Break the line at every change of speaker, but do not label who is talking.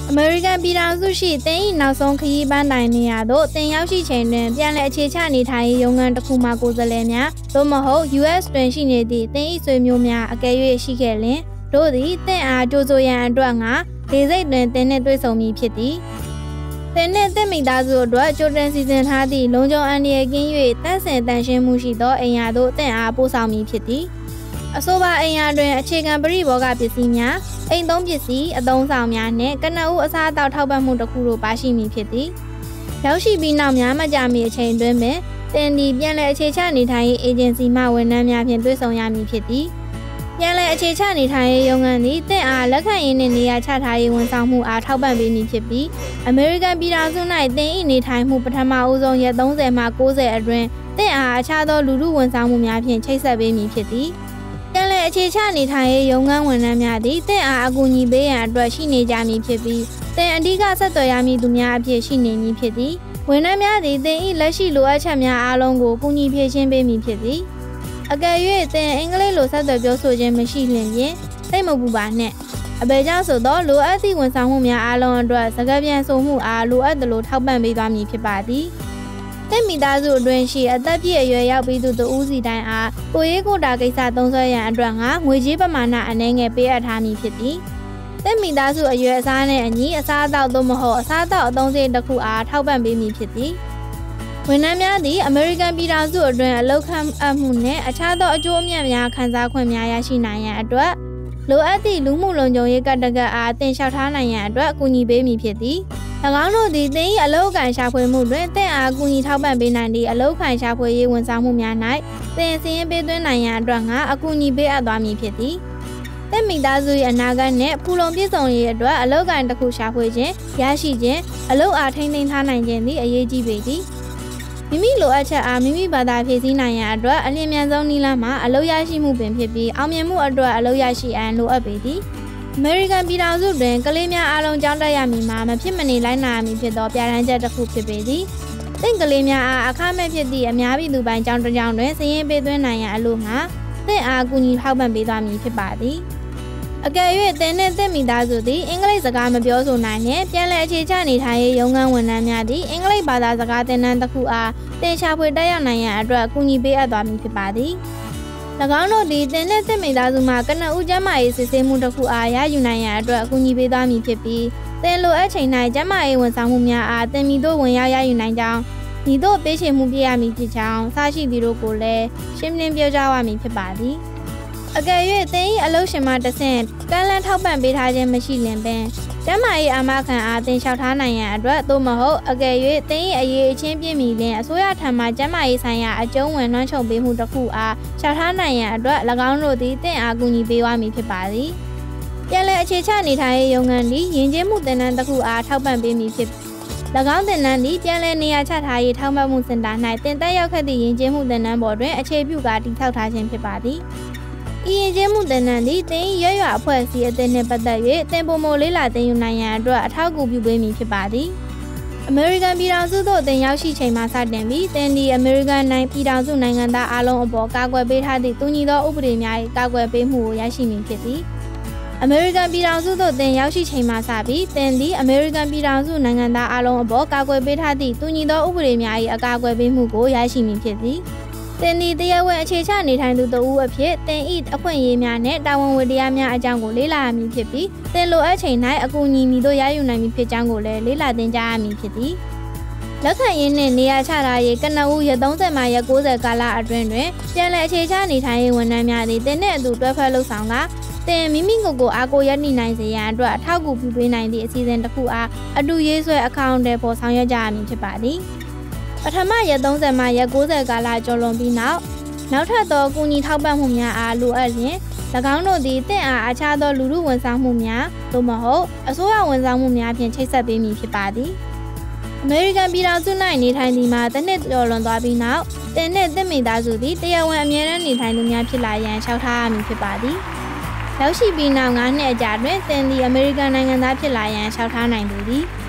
American ပြည်ထောင်စုရှိတင်၏နောက်ဆုံးခရီးပန်းတိုင်နေရာသို့တင်ရောက်ရှိချိန်တွင်ပြန်လည်အခြေချနေထိုင်ရေးရုံးခန်းတစ်ခုမှကိုယ်စားလှယ်များသို့မဟုတ် US တွင်ရှိနေသည့်တင်၏ဆွေမျိုးများအကယ်၍ရှိခဲ့လျှင်တို့သည်တင်အားကြိုးစိုးရန်အတွက်ငါဒေစိတ်တွင်တင်နှင့်တွေ့ဆုံမည်ဖြစ်သည်တင်နှင့်တင်မိသားစုအတွက်ကြိုတင်စီစဉ်ထားသည့်လုံခြုံအန္တရာယ်ကင်း၍တန့်စင်တန်ရှင်းမှုရှိသောအိမ်ယာသို့တင်အားပို့ဆောင်မည်ဖြစ်သည်အဆိုပါအိမ်ယာတွင်အခြေခံပရိဘောဂပစ္စည်းများအိမ်သုံးပစ္စည်းအသုံးဆောင်များနှင့်ကနဦးအစားအသောက်ထောက်ပံ့မှုတစ်ခုတို့ပါရှိမည်ဖြစ်သည်ရောက်ရှိပြီးနောက်များမကြာမီအချိန်တွင်ပင်တင်ဒီပြန်လည်အခြေချနေထိုင်ရေးအေဂျင်စီမှဝန်ထမ်းများဖြင့်တွေ့ဆုံရမည်ဖြစ်သည်ပြန်လည်အခြေချနေထိုင်ရေးရုံးခန်းသည်တင်အားလက်ခံရေးနှင့်နေရာချထားရေးဝန်ဆောင်မှုအားထောက်ပံ့ပေးမည်ဖြစ်ပြီးအမေရိကန်ပြည်ထောင်စု၌တင်၏နေထိုင်မှုပထမဦးဆုံးရက်30မှ90အတွင်းတင်အားအခြားသောလူထုဝန်ဆောင်မှုများဖြင့်ချိတ်ဆက်ပေးမည်ဖြစ်သည်ပြန်လည်အခြေချနေထိုင်ရေးရုံးခန်းဝန်ထမ်းများသည်တင်အားအကူအညီပေးရန်အတွက်ရှိနေကြမည်ဖြစ်ပြီးတင်အဓိကဆက်သွယ်ရမည်သူများအဖြစ်ရှိနေမည်ဖြစ်သည်ဝန်ထမ်းများသည်တင်၏လက်ရှိလိုအပ်ချက်များအားလုံးကိုကူညီဖြည့်ရှင်းပေးမည်ဖြစ်သည်အကယ်၍တင်အင်္ဂလိပ်လိုဆက်သွယ်ပြောဆိုခြင်းမရှိလျင်စိတ်မပူပါနှင့်အဘယ်ကြောင့်ဆိုတော့လိုအပ်သည့်ဝန်ဆောင်မှုများအားလုံးအတွက်စကားပြန်ဆိုမှုအားလိုအပ်သလိုထောက်ပံ့ပေးသွားမည်ဖြစ်ပါသည်တင်မိသားစုအတွင်းရှိအသက်ပြည့်အရွယ်ရောက်ပြီးသူတို့ဦးစီတိုင်းအားကိုရေးကိုတာကိစ္စသုံးစွဲရန်အတွက်ငါငွေကြေးပမာဏအနည်းငယ်ပေးအပ်ထားမည်ဖြစ်သည်တင်မိသားစုအရွယ်အစားနှင့်အညီအစားအသောက်သို့မဟုတ်အစားအသောက်အသုံးစရိတ်တစ်ခုအားထောက်ပံ့ပေးမည်ဖြစ်သည်ဝန်ထမ်းများသည်အမေရိကန်ပြည်ထောင်စုအတွင်းအလုပ်ခန့်အပ်မှုနှင့်အခြားသောအကျိုးအမြတ်များခံစားခွင့်များရရှိနိုင်ရန်အတွက်လိုအပ်သည့်လူမှုလုံခြုံရေးကတ္တကအားတင်လျှောက်ထားနိုင်ရန်အတွက်အကူအညီပေးမည်ဖြစ်သည်၎င်းတို့သည်တင်၏အလုပ်ကိုင်ရှာဖွေမှုတွင်တင်အားအကူအညီထောက်ပံ့ပေးနိုင်သည့်အလုပ်ကိုင်ရှာဖွေရေးဝန်ဆောင်မှုများ၌တင်စီရင်ပေးသွင်းနိုင်ရန်အတွက်ငါအကူအညီပေးအပ်သွားမည်ဖြစ်သည်တင်မိသားစု၏အနာဂတ်နှင့်ဖူလုံပြည့်စုံရေးအတွက်အလုပ်ကိုင်တစ်ခုရှာဖွေခြင်းရရှိခြင်းအလုပ်အားထိန်းသိမ်းထားနိုင်ခြင်းသည်အရေးကြီးပေသည်မိမိလိုအပ်ချက်အားမိမိဘာသာဖြည့်ဆည်းနိုင်ရန်အတွက်အလျင်မြန်ဆုံးနည်းလမ်းမှာအလုပ်ရရှိမှုပင်ဖြစ်ပြီးအောင်မြင်မှုအတွက်အလုပ်ရရှိအံလိုအပ်ပေသည်အမေရိကန်ပြည်ထောင်စုတွင်ကလေးများအားလုံးကျောင်းတက်ရမည်မှာမဖြစ်မနေလိုက်နာရမည်ဖြစ်သောပြဋ္ဌာန်းချက်တစ်ခုဖြစ်ပေသည်တင့်ကလေးများအားအခမဲ့ဖြစ်သည့်အများပြည်သူပိုင်းကျောင်းတစ်ကျောင်းတွင်စာရင်းပေးသွင်းနိုင်ရန်အလို့ငါတင့်အားကူညီထောက်ပံ့ပေးသွားမည်ဖြစ်ပါသည်အကယ်၍တင်နှင့်တင့်မိသားစုသည်အင်္ဂလိပ်စကားမပြောဆိုနိုင်နှင့်ပြန်လည်အခြေချနေထိုင်ရေးရုံးခန်းဝန်ထမ်းများသည်အင်္ဂလိပ်ဘာသာစကားသင်တန်းတစ်ခုအားတင်ရှာဖွေတက်ရောက်နိုင်ရန်အတွက်အကူအညီပေးအပ်သွားမည်ဖြစ်ပါသည်၎င်းတို့သည်တင်နှင့်တင့်မိသားစုမှကနဦးကျန်းမာရေးစစ်ဆေးမှုတစ်ခုအားရယူနိုင်ရန်အတွက်အကူအညီပေးသွားမည်ဖြစ်ပြီးတင်လိုအပ်ချိန်၌ကျန်းမာရေးဝန်ဆောင်မှုများအားတင်မီတို့ဝင်ရောက်ရယူနိုင်ကြောင်းဤသို့ပေးချေမှုပြရမည်ဖြစ်ကြောင်းစရှိသည်တို့ကိုလည်းရှင်းလင်းပြောကြားရမည်ဖြစ်ပါသည်အကယ်၍တင်၏အလုပ်ရှင်မှတဆင့်ကမ်းလှမ်းထောက်ပံ့ပေးထားခြင်းမရှိလျင်ပင်ကျန်းမာရေးအာမခံအားတင်လျှောက်ထားနိုင်ရန်အတွက်သို့မဟုတ်အကယ်၍တင်၏အရေးအချင်းပြည့်မီလျင်အစိုးရထံမှကျန်းမာရေးဆိုင်ရာအကျုံးဝင်လွှမ်းခြုံပေးမှုတစ်ခုအားလျှောက်ထားနိုင်ရန်အတွက်၎င်းတို့သည်တင်အားကူညီပေးရမည်ဖြစ်ပါသည်ပြန်လည်အခြေချနေထိုင်ရေးရုံးခန်းသည်ယဉ်ကျေးမှုသင်တန်းတစ်ခုအားထောက်ပံ့ပေးမည်ဖြစ်၎င်းသင်တန်းသည်ပြန်လည်နေရာချထားရေးထောက်ပံ့မှုစင်တာ၌တင်သက်ရောက်ခဲ့သည့်ယဉ်ကျေးမှုသင်တန်းပေါ်တွင်အခြေပြုကာတည်ဆောက်ထားခြင်းဖြစ်ပါသည်ဤယဉ်ကျေးမှုသင်တန်းသည်တင်ရွရွအဖွဲ့အစည်းအသင်းနှင့်ပတ်သက်၍တင်ပိုမိုလေးလာတင်ယူနိုင်ရန်အတွက်အထောက်အကူပြုပေးမည်ဖြစ်ပါသည်အမေရိကန်ပြည်ထောင်စုသို့တင်ရောက်ရှိချိန်မှစတင်ပြီးတင်ဒီအမေရိကန်နိုင်ငံပြည်ထောင်စုနိုင်ငံသားအားလုံးအပေါ်ကာကွယ်ပေးထားသည့်တူညီသောဥပဒေများ၏ကာကွယ်ပေးမှုကိုရရှိမည်ဖြစ်သည်အမေရိကန်ပြည်ထောင်စုသို့တင်ရောက်ရှိချိန်မှစပြီးတင်ဒီအမေရိကန်ပြည်ထောင်စုနိုင်ငံသားအားလုံးအပေါ်ကာကွယ်ပေးထားသည့်တူညီသောဥပဒေများ၏အကာအကွယ်ပေးမှုကိုရရှိမည်ဖြစ်သည်တင်ဒီတရားဝင်အခြေချနေထိုင်သူတဦးအဖြစ်တင်ဤအခွင့်အရေးများနဲ့တာဝန်ဝတ္တရားများအကြောင်းကိုလေ့လာရမည်ဖြစ်ပြီးတင်လိုအပ်ချိန်၌အကူအညီမည်တို့ရယူနိုင်မည်ဖြစ်ကြောင်းကိုလည်းလေ့လာသင်ကြားရမည်ဖြစ်သည်လက်ခံရင်းနှင့်နေရာချထားရေးကနဦးရက်30မှရက်90ကာလအတွင်းတွင်ပြန်လည်အခြေချနေထိုင်ရေးဝန်ထမ်းများသည်တင်နှင့်အတူတွဲဖက်လှုပ်ဆောင်ကတင်မိမိကိုယ်ကိုအားကိုးရရှိနိုင်စေရန်အတွက်အထောက်အကူပြုပေးနိုင်သည့်အစီအစဉ်တစ်ခုအားအတူရေးဆွဲအကောင့်တွေပေါ်ဆောင်ရွက်ကြရမည်ဖြစ်ပါသည်ပထမရက်30မှရက်90ကာလကျော်လွန်ပြီးနောက်ထပ်သောကူညီထောက်ပံ့မှုများအားလိုအပ်လျင်၎င်းတို့သည်တင့်အားအခြားသောလူမှုဝန်ဆောင်မှုများသို့မဟုတ်အစိုးရဝန်ဆောင်မှုများဖြင့်ချိတ်ဆက်ပေးမည်ဖြစ်ပါသည်အမေရိကန်ပြည်ထောင်စု၌နေထိုင်သည်မှာတစ်နှစ်ကျော်လွန်သွားပြီးနောက်တင်နှင့်တင့်မိသားစုသည်တရားဝင်အမြဲတမ်းနေထိုင်သူများဖြစ်လာရန်လျှောက်ထားရမည်ဖြစ်ပါသည်ရောက်ရှိပြီးနောက်9နှစ်အကြာတွင်တင်သည်အမေရိကန်နိုင်ငံသားဖြစ်လာရန်လျှောက်ထားနိုင်သူသည်